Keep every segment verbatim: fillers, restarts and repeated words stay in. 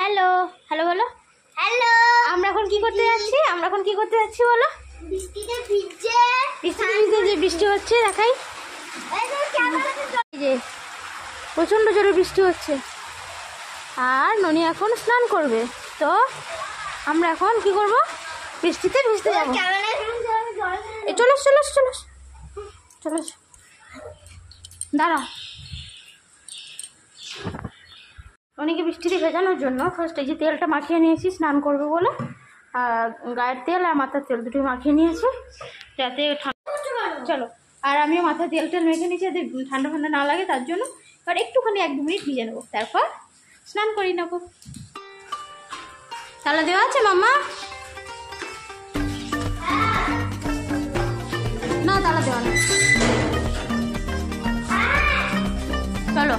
Hello hello বলো। Hello, আমরা এখন কি করতে যাচ্ছি? আমরা এখন কি করতে যাচ্ছি বলো? বৃষ্টিতে ভিজছে। বৃষ্টিতে ভিজে যে বৃষ্টি হচ্ছে দেখাই, এই যে ক্যামেরাতে এই যে প্রচণ্ড জোরে বৃষ্টি হচ্ছে। আর ননি এখন স্নান করবে, তো আমরা এখন কি করব? বৃষ্টিতে ভিজতে যাবো। ক্যামেরায় জল এ চলো চলো চলো চলো দাঁড়া। অনেকে বৃষ্টিতে ভেজানোর জন্য ফার্স্ট এই যে তেলটা মাখিয়ে নিয়েছি স্নান করবে বলে, আর গায়ের তেল আর মাথার তেল দুটোই মাখিয়ে নিয়েছি যাতে ঠান্ডা। চলো, আর আমিও মাথায় তেল টেল মেখে নিয়েছি যাতে ঠান্ডা ঠান্ডা না লাগে, তার জন্য আর একটুখানি এক দু মিনিট ভিজে নেবো, তারপর স্নান করি নেবো। তালা দেওয়া আছে মাম্মা? না তালা দেওয়া নেই। চলো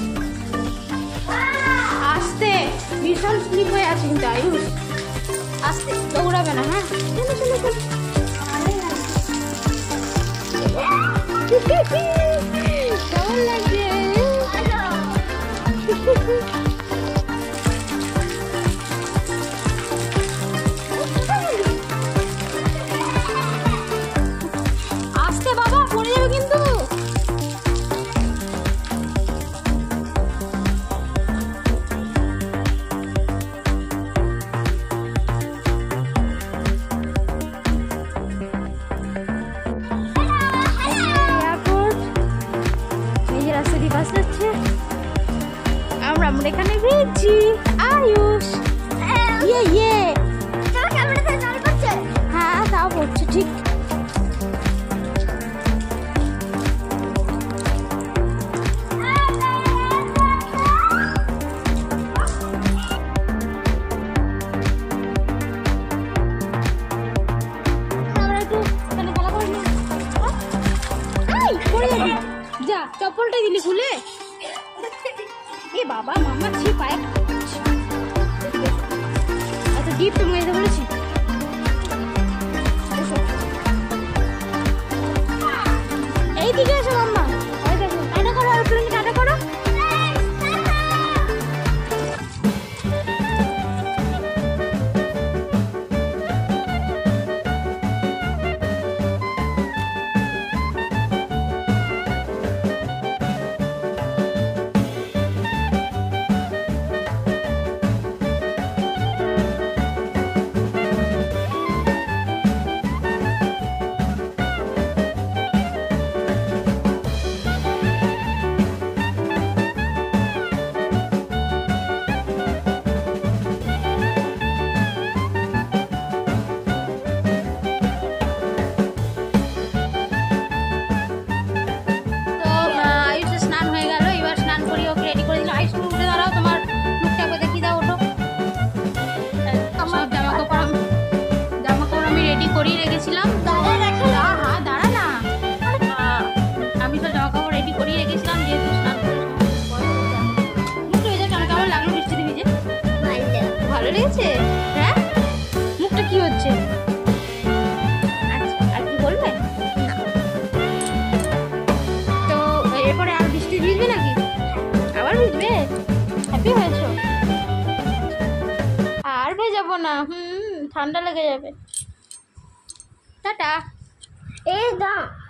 আস্তে, ভীষণ স্লিপ হয়ে আছে কিন্তু আয়ুষ, আস্তে দৌড়াবে না। হ্যাঁ চলো চলো চলো। কেমন লাগছে? আস্তে বাবা, পড়ে যাবে কিন্তু। আমরা আমরা এখানে ভিজছি আয়ুষ। ইয়ে ইয়ে ক্যামেরাতে জল পড়ছে। হ্যাঁ তাও পড়ছে ঠিক। আমরা একটু এখানে খেলা করে নিই। এই পড়ে যাবি, যা চপ্পলটা দিলি খুলে। এ বাবা মাম্মা ছি পায়ে এত ডিপ তোমাকে যেতে বলেছি। এইদিকে এসো মাম্মা, ওই দেখো টাটা করো, এরোপ্লেনে টাটা করো। হ্যাঁ মুখটা কি হচ্ছে? আচ্ছা আর কি বলবে? তো এরপরে আর বৃষ্টি ভিজবে নাকি? আবার ভিজবে? হ্যাপি হয়েছো? আর ভেজাবো না, হুম ঠান্ডা লেগে যাবে। টাটা। এই দা